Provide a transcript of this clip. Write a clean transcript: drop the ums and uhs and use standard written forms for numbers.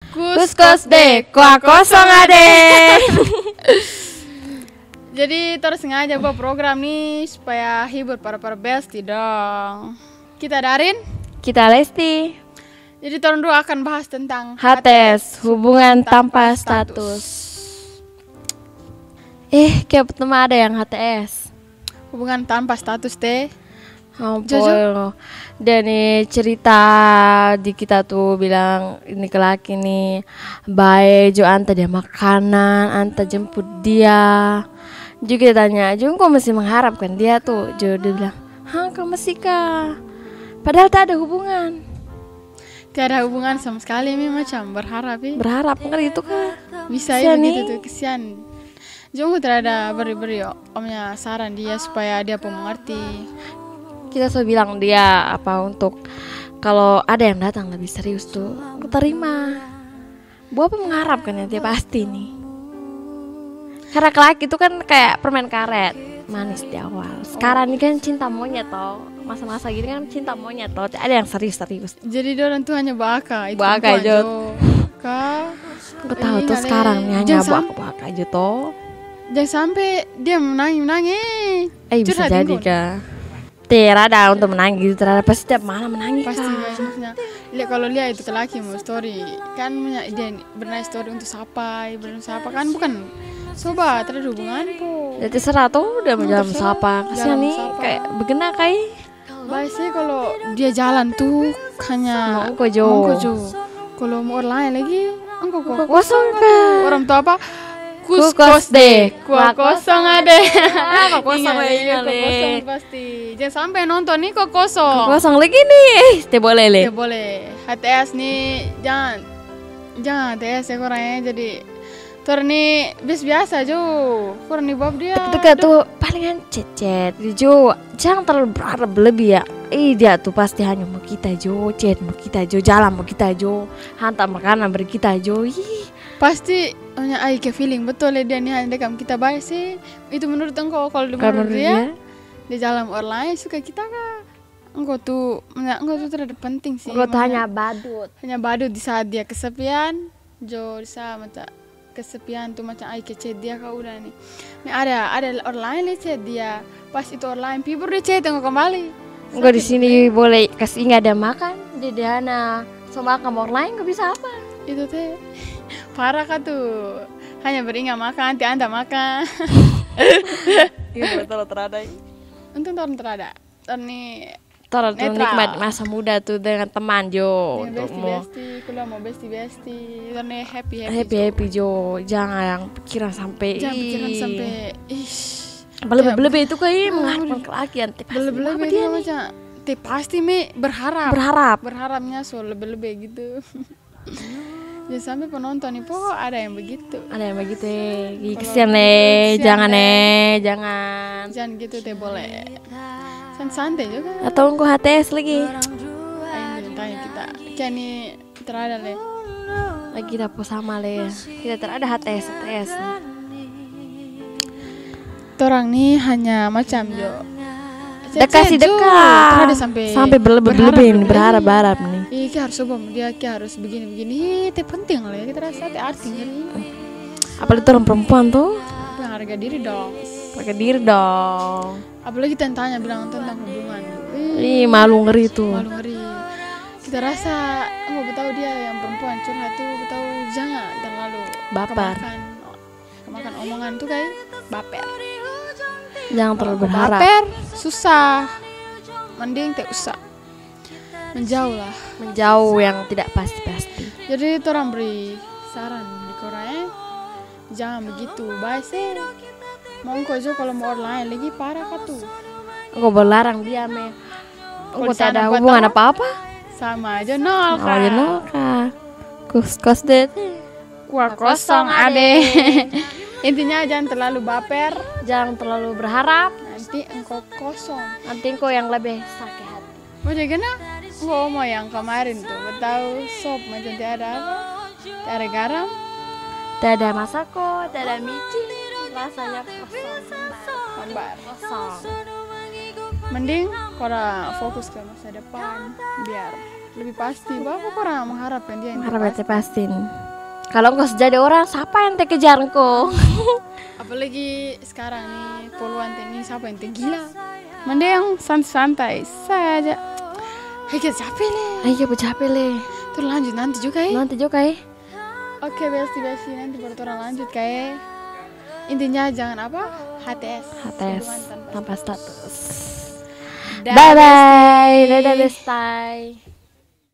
Kus deh, kuah kosong ade. Jadi terus sengaja buat program nih supaya hibur para bestie dong. Kita Darin, Kita Lesti. jadi tahun dua akan bahas tentang HTS, hubungan tanpa status. Kayak pertama ada yang HTS. Hubungan tanpa status teh. Ampun. Dan nih cerita di kita tuh bilang ini ke laki nih, baik Jo anta dia makanan, anta jemput dia. Juga tanya, Jo kok masih mengharapkan dia tuh? Jo dia bilang, kau masih kah? Padahal tak ada hubungan. Tiada hubungan sama sekali nih macam berharap ya. Berharap kan itu kan. Bisa ya begitu tuh, kesian. Jongko terada beri omnya saran dia supaya dia pun mengerti. Kita selalu bilang dia apa untuk kalau ada yang datang lebih serius tuh aku terima. Buat apa mengharapkan ya dia pasti nih. Karena laki itu kan kayak permen karet, manis di awal. Sekarang ini kan cinta monyet toh. Masa-masa gini kan cinta monyet toh. Ada yang serius-serius. Jadi orang tuh hanya baka. Baka aja. Aku tahu tuh sekarang nih hanya baka aja toh. Jangan sampai dia menangis. Bisa jadi kah? Terada untuk menangis, terada pasti setiap malam menangis. Pasti maksudnya. Kalau lihat itu laki mau story, kan dia bernai story untuk sapa kan bukan sobat, terada hubungan po. Jadi terserah tuh udah menjalan sapa. Kasihan nih kayak begena kayak. Baik sih kalau dia jalan tuh hanya Mongko jo. Kalau mau orang lain lagi, engkau kosong kah? Orang tua apa? Kus deh, kuah kosong ade. Kok kosong kosong pasti. Jangan sampai nonton nih kok kosong. Kosong lagi nih. Tidak boleh le. Tidak boleh. HTS nih jangan HTS ya kurangnya jadi nih biasa jo. Kurang nih Bob dia. Dekat tuh palingan chat Jo. Jangan terlalu berharap lebih ya. Dia tuh pasti hanya mau kita Jo, chat mau kita Jo, jalan mau kita Jo, hantar makanan beri kita Jo. Pasti hanya ke feeling betul ya dia nih hanya dekam kita baik sih. Itu menurut engkau kalau menurut dia jalan orang lain suka kita kah? Engkau tuh terlalu penting sih. Engkau tuh hanya badut di saat dia kesepian. Jo di saat macam kesepian tuh macam ke chat dia kau udah nih. Ada orang lain lihat chat dia. Pas itu orang lain pibur dia chat engkau kembali. Engkau di sini boleh kasih nggak ada makan. Jadi Hana sama kamu orang lain gak bisa apa? Itu teh parah kan tuh. Hanya beringat makan, anda makan. Iya betul terada. Untung tahun terada. Nih Tuh nikmat masa muda tuh dengan teman Jo. Bestie, kalau mau bestie. Karena happy Jo. Jangan yang pikiran sampai. Lebih itu kayak mengharapkan kelakian. Lebih itu macam. Pasti berharap. Berharapnya so lebih gitu. Jangan sampai penonton nih ada yang begitu. Kesian jangan gitu teh boleh. Santai juga. Atau engkau HTS lagi. Ayo tanya kita. Kini terada le. Lagi dapur sama le. Kita terada HTS. Orang nih hanya macam Jo. Dekat. Sampai berharap nih. Harus dia harus begini. Itu penting lah kita rasa itu artinya. Apalagi orang perempuan tuh. Harga diri dong. Apalagi tanya bilang tentang hubungan. Malu ngeri tuh. Kita rasa nggak tahu dia yang perempuan curhat tuh tahu jangan terlalu baper. Kemakan omongan tuh kayak baper. Jangan terlalu berharap. Baper susah. Mending tak usah. Menjauh yang tidak pasti. Jadi orang beri saran di Korea. Jangan begitu. Baik sih. Mongko jo kalau mau orang lain lagi parah kah tuh. Engkau berlarang dia engkau tak ada hubungan apa-apa. Sama aja nol kah. Kus deh. Kuah kosong ade. Intinya jangan terlalu baper, jangan terlalu berharap. Nanti engkau kosong. Nanti engkau yang lebih sakit hati. Mau gimana? Engkau mau yang kemarin tuh, tahu sop macam tiada apa? Tiada garam, tiada masako, tiada micin, rasanya kosong. Kosong. Mending korang fokus ke masa depan biar lebih pasti. Bapak korang mengharapkan dia yang pasti. Kalau engkau jadi orang, siapa yang kejar engkau? Apalagi sekarang nih poluan ini siapa yang gila? Mende yang santai saja. Hei kita capek le. Ayo capek le. Terus lanjut nanti juga ya. Nanti juga ya. Oke besti nanti baru orang lanjut kayak. Intinya jangan apa? HTS. HTS tanpa status. Dah, Bye bye. Dadah bestai.